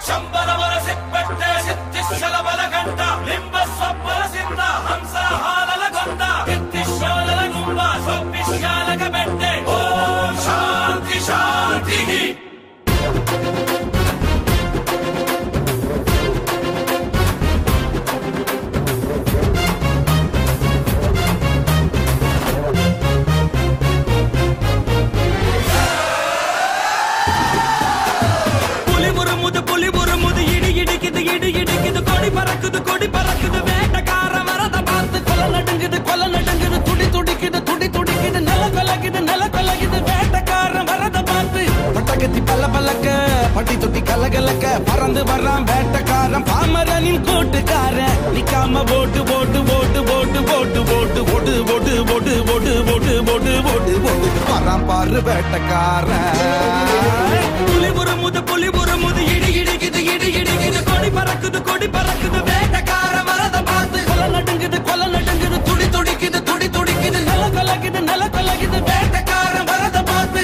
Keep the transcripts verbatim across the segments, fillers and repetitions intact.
பட்டி தொட்டி கலகலக்க பறந்து வர்றான் வேட்டக்காரன் பாமரனின் கூட்டுக்காரன் நிக்காம போட்டு போட்டு போட்டு போட்டு போட்டு போட்டு போட்டு போட்டு போட்டு போட்டு போட்டு போட்டு போட்டு போட்டு வரான் பாரு வேட்டக்காரன் புலி புறமுது புலி புறமுது இடி இடிக்குது இடி இடிக்குது கொடி பறக்குது கொடி பறக்குது வேட்டக்காரன் வரத பார்த்து கொலை நடுங்குது கொலை நடுங்குது துடி துடிக்குது துடி துடிக்குது நில கலக்குது நில கலக்குது வேட்டக்காரன் வரத பார்த்து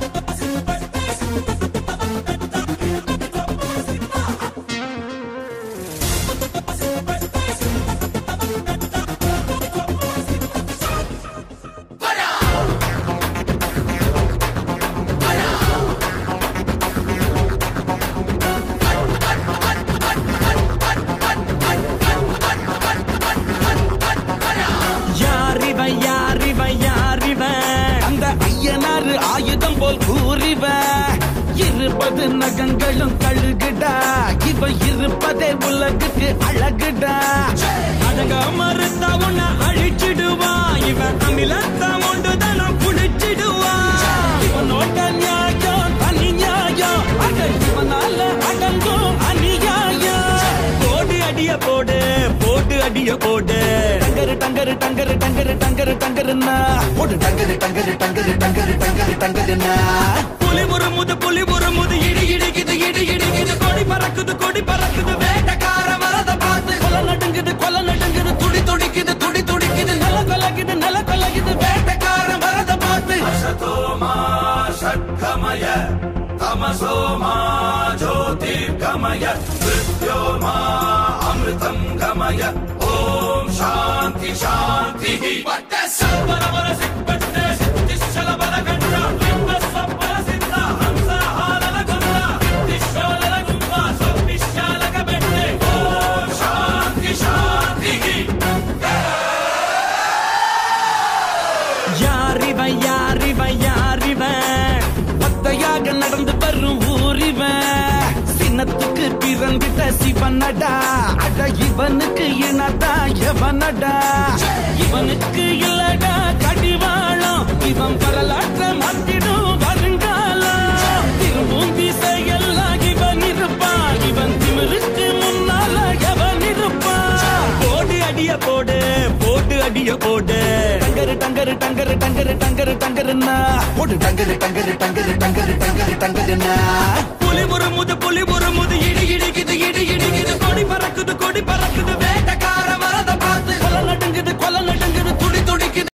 ஆயுதம் போல் கூறிவ இருப்பது நகங்களும் கழுகுடா இவ இருப்பதே உலகுக்கு அழகுடா அடங்க மறுத்தா உன்னை அழிச்சிடுவா இவன் அமிலத்தம் ஒன்றுதான புடிச்சிடுவா இவனோட நியாயம் தனி நியாயம் அட இவனால அடங்கும் அநியாயம் போடு அடிய போடு போட்டு அடிய போடு டங்கரு டங்கரு டங்கரு டங்கரு டங்கரு டங்கருன்னா போடு டங்கரு டங்கரு டங்கரு டங்கரு டங்கரு டங்கருன்னா புலி புறமுது புலி புறமுது இடி இடிக்குது இடி இடிக்குது கொடி பறக்குது கொடி பறக்குது வேட்டக்காரன் வரத பார்த்து கொலை நடுங்குது கொலை நடுங்குது துடி துடிக்குது துடி துடிக்குது நில கலக்குது நில கலக்குது வேட்டக்காரன் வரத பார்த்து அசதோமா ஷட்கமய தமசோமா ஜோதிர்கமய மிருத்யோமா அமிர்தம் கமய ஓம் சாந்தி சாந்தி பட்ட சர்வரவர சிப்பட்ட சித்தி சலபல கண்டா பிம்ப சப்பல சித்தா ஹம்சா ஹாலல கண்டா சித்தி ஷோலல கும்பா சொப்பிஷாலக பெட்டே ஓம் சாந்தி சாந்தி யாரிவன் யாரிவன் யாரிவன் பத்தையாக நடந்து வரும் ஊரிவன் சின்னத்துக்கு பிறந்திட்ட சிவனடா அட இவனுக்கு இனடா எவனடா இவனுக்கு இல்லடா கடிவாளம் இவன் வரலாற்ற மாத்திடும் வருங்காலம் திரும்பும் திசையெல்லாம் இவன் இருப்பான் இவன் திமிருக்கு முன்னால எவன் இருப்பான் போடு அடிய போடு போட்டு அடிய போடு டங்கரு டங்கரு டங்கரு டங்கரு டங்கரு டங்கருன்னா போடு டங்கரு டங்கரு டங்கரு டங்கரு டங்கரு டங்கருன்னா புலி புறமுது புலி புறமுது இடி இடிக்குது இடி இடிக்குது கொடி பறக்குது கொடி பறக்குது